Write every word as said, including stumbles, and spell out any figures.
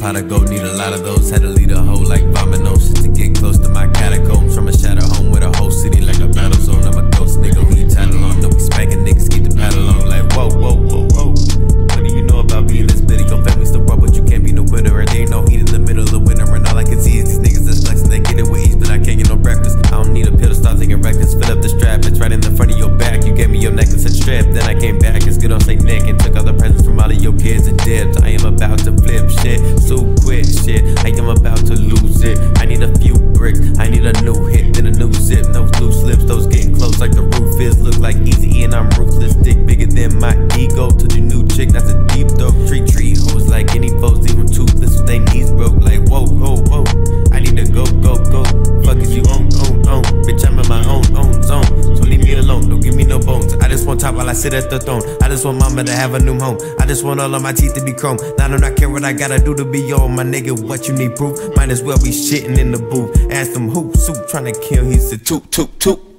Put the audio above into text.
pot of gold, need a lot of those. Had to lead a hoe like vomit on shit to get close to my catacombs. From a shattered home with a whole city like a battle zone. I'm a ghost nigga, who you tattle on? No, we spanking niggas, keep the paddle on. Like whoa, whoa, whoa, whoa. What do you know about being this bitty? Gon' fat me still broke, but you can't be no quitter. And there ain't no heat in the middle of winter. And all I can see is these niggas that's flexing. They get it with ease, but I can't get no breakfast. I don't need a pill to start taking records. Fill up the strap, it's right in the front of your back. You gave me your necklace and strap, then I came back. It's good on say neck and took all the presents from all of your kids and dips. I am about to flip shit, so quit shit. I am about to lose it. I need a few bricks, I need a new hit, then a new zip. No loose lips, those getting close like the roof is. Look like Easy and I'm ruthless. Dick bigger than my ego. To the new chick, that's a deep dog. Treat treat hoes like any foes, even toothless with they knees broke. Like whoa, whoa, whoa. I need to go, go, go. Fuck is you on, on, on. Bitch, I'm in my own, own zone. So leave me alone, don't give me no bones. I just want top while I sit at the throne. I just want mama to have a new home. I just want all of my teeth to be chrome. Now I do not care what I gotta do to be on. My nigga, what you need proof? Might as well be shitting in the booth. Ask them who, soup, trying to kill, he said toot, toot, toot.